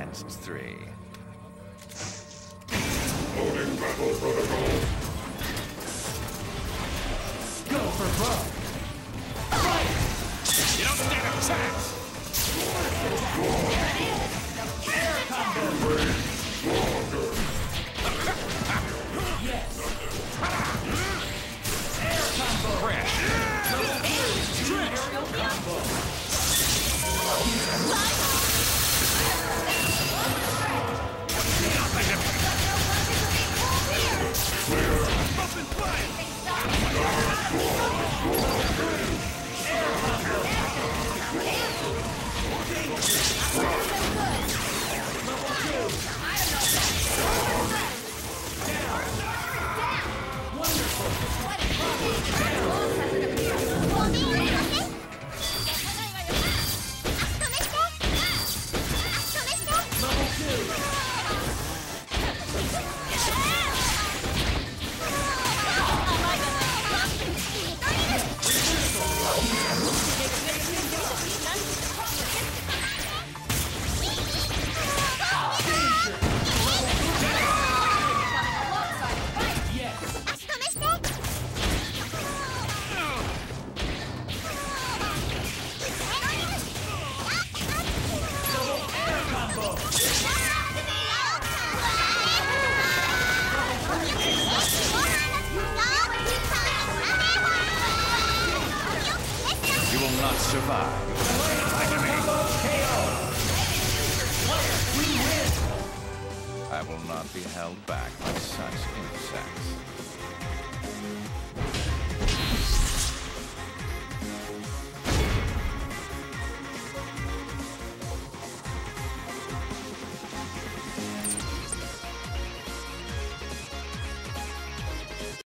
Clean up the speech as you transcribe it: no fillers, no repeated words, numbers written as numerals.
against 3. Loading battle protocol. Go for broke. Fight! You don't stand a chance! Air combo! Yes! Air combo! Crash! Aerial combo! Open fire! Air combo! You will not survive. I will not be held back by such insects.